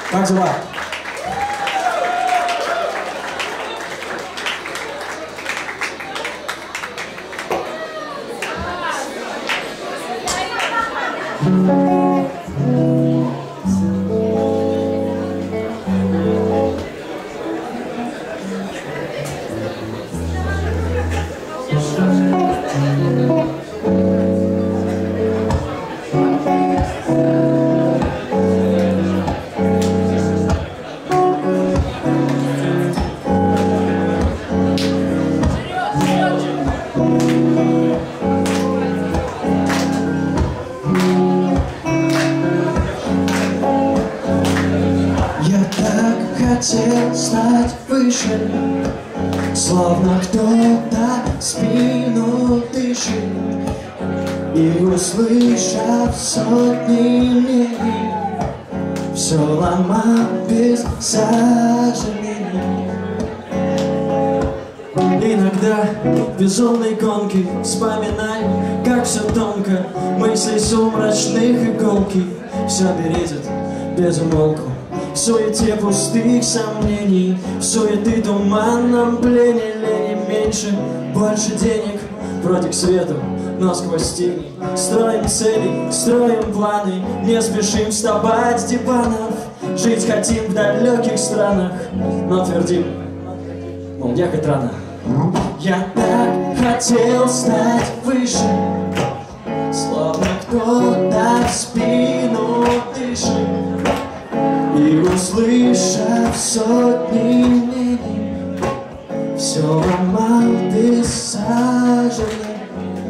Как дела? Хотел стать выше, словно кто-то в спину дышит. И услышав сотни мнений, все ломал без сожалений. Иногда в безумной гонке вспоминай, как все тонко, мысли сумрачных иголки все бередит без умолку. В суете пустых сомнений, в суеты туманном плене лени меньше, больше денег, вроде к свету, но сквозь тени. Строим цели, строим планы, не спешим вставать с диванов. Жить хотим в далеких странах, но твердим, мол, ехать рано. Я так хотел стать выше, словно кто-то в спину дышит. И услышав сотни мнений, все ломал без сожалений.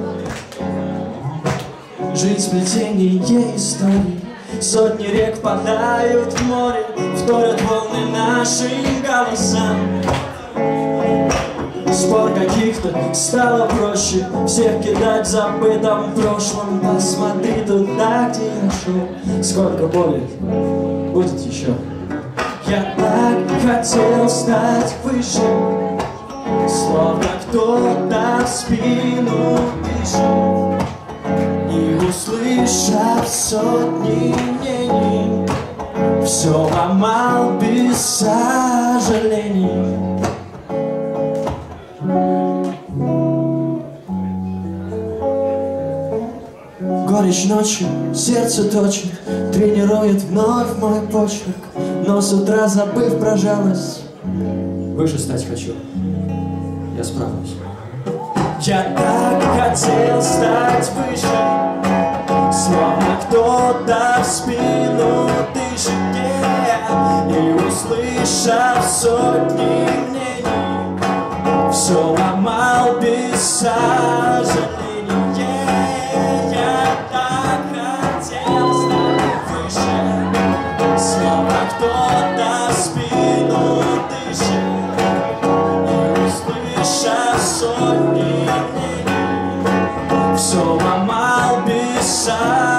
Жизнь сплетение историй, сотни рек впадают в море, вторят волны нашим голосам. Спор каких-то стало проще, всех кидать в забытом прошлом. Посмотри туда, где я шел, сколько боли будет еще. Я так хотел стать выше, словно кто-то в спину дышит. И услышав сотни мнений, все ломал без сожалений. Горечь ночи, сердце точит, тренирует вновь мой почерк. Но с утра, забыв про жалость, выше стать хочу, я справлюсь. Я так хотел стать выше, словно кто-то в спину дышит, и услышав сотни мнений, все ломал без сожалений. Словно кто-то в спину дышит, и услышав сотни мнений, все ломал без сожалений.